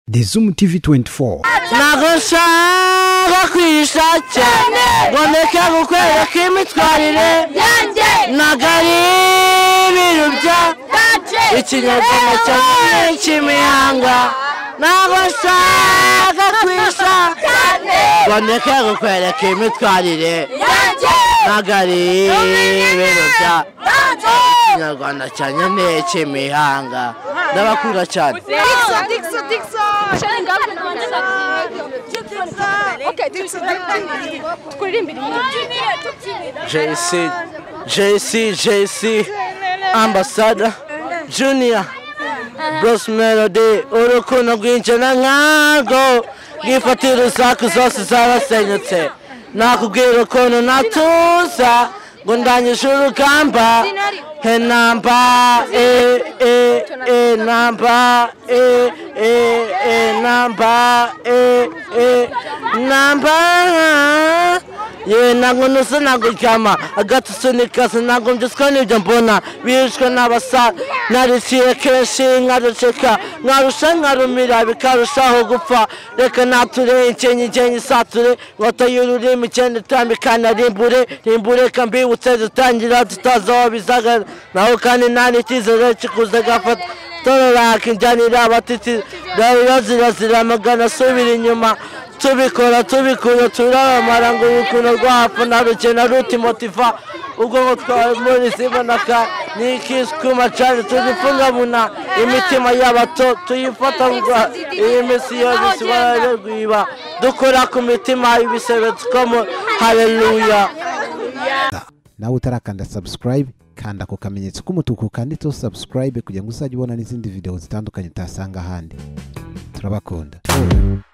The Zoom TV 24. Nagushaka kwishacha Gomeka gukwera kimitwarire Nagari birubya Ikinyarwanda cyane kimihanga Nagushaka kwisha Gomeka gukwera kimitwarire Nagari birubya Ikinyarwanda cyane kimihanga Ndabakunda cyane Dixon. Okay, Dixon. JC, Ambassador, Junior, Bros Melody, urukundo rwinjana nkago, gifatira usaku zose zarasenyutse, nakubwira ukuntu natuza, ngo ndanyishe urugamba, he namba, namba, ye nango nusa nango kyama agatu sunika nango mjiswa nibyo mbona bishwe n'abasa narisiye kenshi nkaruceka nkarusha nkarumira bikarushaho gupfa reka nature incenyi sature ngota y'ururimi cyane tambikana rimbure kambibutse dutangira tutazaho bizaga naho kandi nani kizere kikuze gafata torora kinjanira abatiti zirazira magana subira inyuma tubikora turabamara ngo urukundo rwafu narukena rutimotiva ubwo ngo twamuri sibonaka nikisukuma cyane tuzifungabuna imitima y'abato tuyifata ngo iyi misi yose bararwiba dukora ku mitima ibisebe tukomo haleluya. Nawe utarakanda subscribe kanda ko kamenyetso k'umutuku kanditseho subscribe kugira ngo uzajye ubona n'izindi video zitandukanye utasanga ahandi. Turabakunda.